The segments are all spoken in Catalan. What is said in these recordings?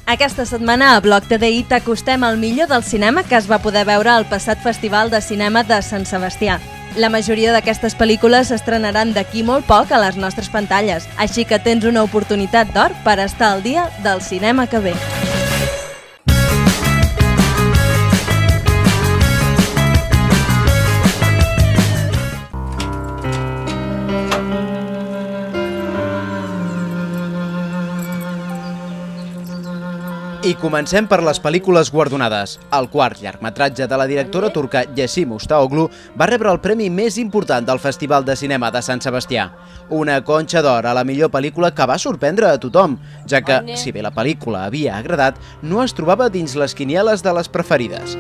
Aquesta setmana a Bloc TDI t'acostem al millor del cinema que es va poder veure al passat Festival de Cinema de Sant Sebastià. La majoria d'aquestes pel·lícules s'estrenaran d'aquí molt poc a les nostres pantalles, així que tens una oportunitat d'or per estar al dia del cinema que ve. I comencem per les pel·lícules guardonades. El quart llargmetratge de la directora turca Yeşim Ustaoglu va rebre el premi més important del Festival de Cinema de Sant Sebastià. Una Conxa d'Or a la millor pel·lícula que va sorprendre a tothom, ja que, si bé la pel·lícula havia agradat, no es trobava dins les quinieles de les preferides.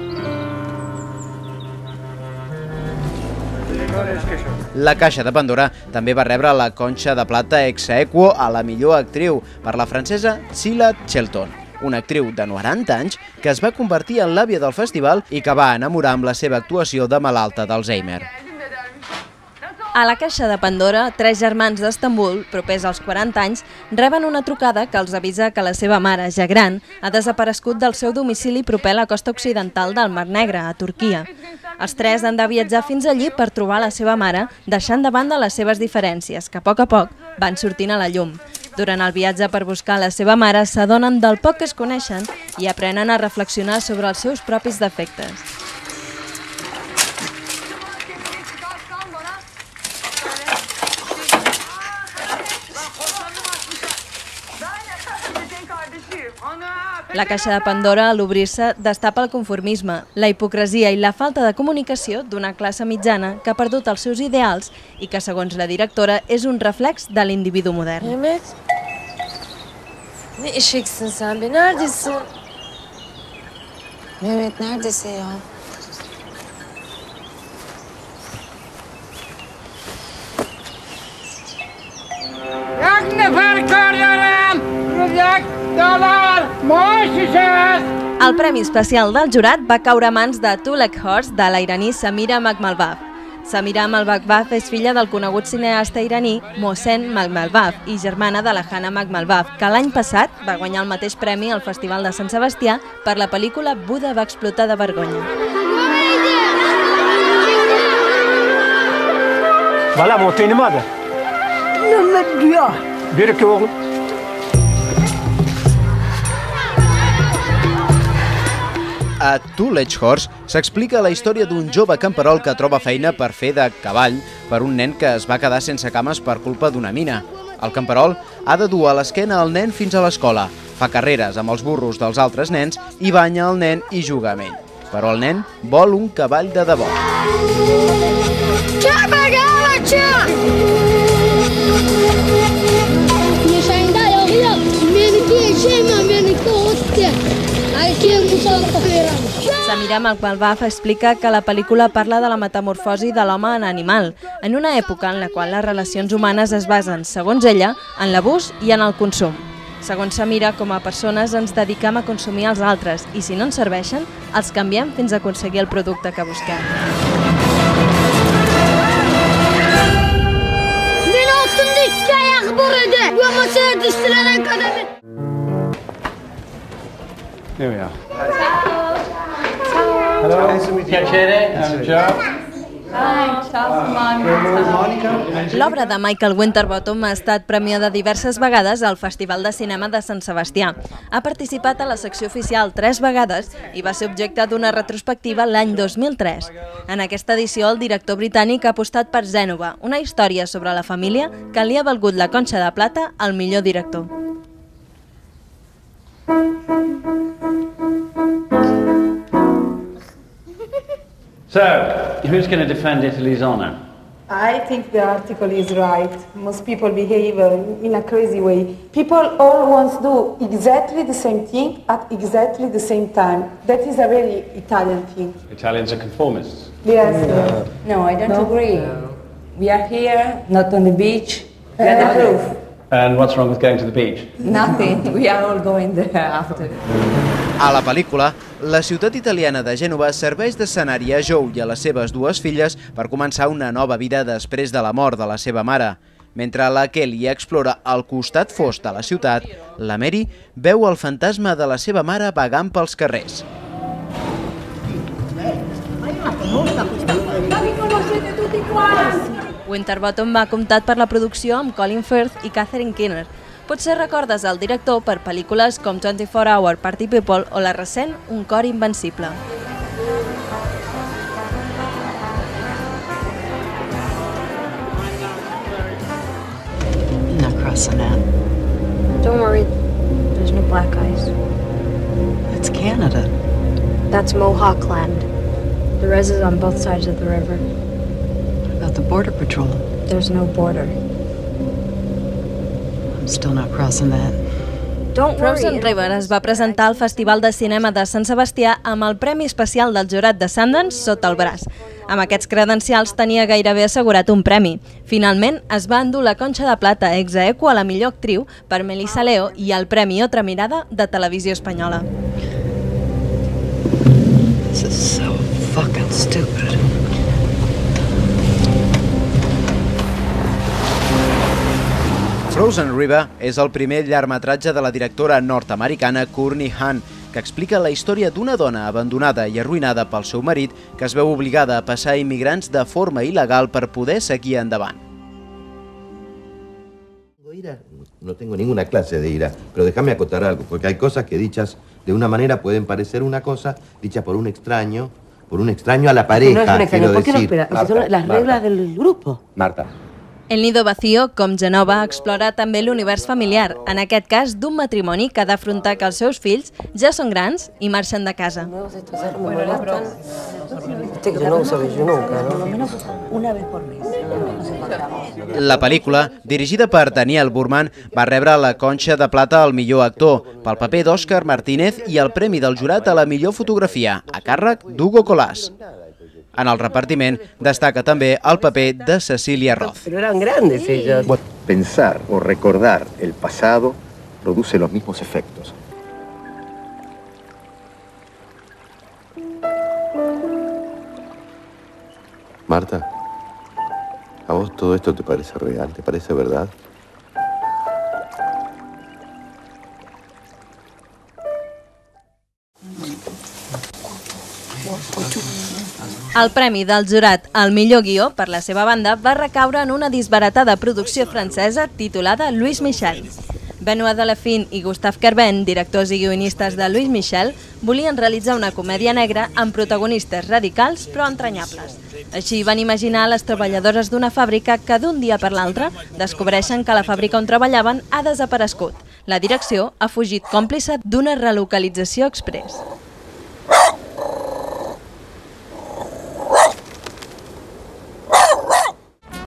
La Caixa de Pandora també va rebre la Conxa de Plata ex aequo a la millor actriu per la francesa Cilla Shelton, una actriu de 90 anys que es va convertir en l'àvia del festival i que va enamorar amb la seva actuació de malalta d'Alzheimer. A la Caixa de Pandora, 3 germans d'Estambul, propers als 40 anys, reben una trucada que els avisa que la seva mare, ja gran, ha desaparegut del seu domicili proper a la costa occidental del Mar Negre, a Turquia. Els 3 han de viatjar fins allí per trobar la seva mare, deixant de banda les seves diferències, que a poc van sortint a la llum. Durant el viatge per buscar la seva mare, s'adonen del poc que es coneixen i aprenen a reflexionar sobre els seus propis defectes. La Caixa de Pandora, a l'obrir-se, destapa el conformisme, la hipocresia i la falta de comunicació d'una classe mitjana que ha perdut els seus ideals i que, segons la directora, és un reflex de l'individu modern. Mehmet, ne eşeksin sen be? Neredesin? Mehmet neredesin ya? Yak nefer görüyorum. Yak dolar. Moixes. El Premi Especial del Jurat va caure a mans de Tulek Horse de la iraní Samira Maghmalbaf. Samira Maghmalbaf és filla del conegut cineasta iraní Mohsen Maghmalbaf i germana de la Hana Maghmalbaf, que l'any passat va guanyar el mateix premi al Festival de Sant Sebastià per la pel·lícula Buda va explotar de vergonya. Valla montayını mı adı? Ne diyor? Bir iki oğlum. A Tulek Horse s'explica la història d'un jove camperol que troba feina per fer de cavall per un nen que es va quedar sense cames per culpa d'una mina. El camperol ha de dur a l'esquena el nen fins a l'escola, fa carreres amb els burros dels altres nens i banya el nen i juga amb ell. Però el nen vol un cavall de debò. Samira Maghmalbaf explica que la pel·lícula parla de la metamorfosi de l'home en animal, en una època en la qual les relacions humanes es basen, segons ella, en l'abús i en el consum. Segons Samira, com a persones ens dedicam a consumir els altres i si no ens serveixen, els canviem fins a aconseguir el producte que busquem. Here we are. Hello. Piacere, I'm Joe. L'obra de Michael Winterbottom ha estat premiada diverses vegades al Festival de Cinema de Sant Sebastià. Ha participat a la secció oficial 3 vegades i va ser objecte d'una retrospectiva l'any 2003. En aquesta edició, el director britànic ha apostat per Gènova, una història sobre la família que li ha valgut la Conxa de Plata al millor director. So, who's going to defend Italy's honour? I think the article is right. Most people behave in a crazy way. People all want to do exactly the same thing at exactly the same time. That is a very Italian thing. Italians are conformists. Yes. No, I don't agree. We are here, not on the beach. We are the proof. And what's wrong with going to the beach? Nothing. We are all going there after. A la pel·lícula, la ciutat italiana de Gènova serveix d'escenari a Joe i a les seves 2 filles per començar una nova vida després de la mort de la seva mare. Mentre la Kelly explora el costat fosc de la ciutat, la Mary veu el fantasma de la seva mare vagant pels carrers. Winterbottom va comptat per la producció amb Colin Firth i Catherine Keener. Potser recordes el director per pel·lícules com 24 Hour Party People o la recent Un cor invencible. Don't worry, there's no black eyes. It's Canada. That's Mohawk land. The res is on both sides of the river. What about the Border Patrol? There's no border. I'm still not crossing that. Frozen River es va presentar al Festival de Cinema de Sant Sebastià amb el Premi Especial del Jurat de Sundance sota el braç. Amb aquests credencials tenia gairebé assegurat un premi. Finalment es va endur la Conxa de Plata ex aequo a la millor actriu per Melissa Leo i el Premi Otra Mirada de Televisió Espanyola. This is so fucking stupid. Frozen River és el primer llargmetratge de la directora nord-americana Courtney Hunt, que explica la història d'una dona abandonada i arruïnada pel seu marit que es veu obligada a passar a immigrants de forma il·legal per poder seguir endavant. No tengo ninguna clase de ira, pero déjame acotar algo, porque hay cosas que dichas de una manera pueden parecer una cosa, dicha por un extraño a la pareja, No es un extraño, quiero ¿por qué no decir. espera? Son las reglas del grupo. Marta. El Nido Vacío, com Genova, explora també l'univers familiar, en aquest cas d'un matrimoni que ha d'afrontar que els seus fills ja són grans i marxen de casa. La pel·lícula, dirigida per Daniel Burman, va rebre la Conxa de Plata al millor actor, pel paper d'Òscar Martínez i el Premi del Jurat a la millor fotografia, a càrrec d'Hugo Colás. En el repartiment destaca també el paper de Cecilia Roth. Pero eran grandes ellos. Pensar o recordar el pasado produce los mismos efectos. Marta, ¿a vos todo esto te parece real? ¿Te parece verdad? El premi del jurat al millor guió, per la seva banda, va recaure en una disbaratada producció francesa titulada Louis Michel. Benoît Delafine i Gustave Kerben, directors i guionistes de Louis Michel, volien realitzar una comèdia negra amb protagonistes radicals però entranyables. Així van imaginar les treballadores d'una fàbrica que d'un dia per l'altre descobreixen que la fàbrica on treballaven ha desaparegut. La direcció ha fugit còmplice d'una relocalització express.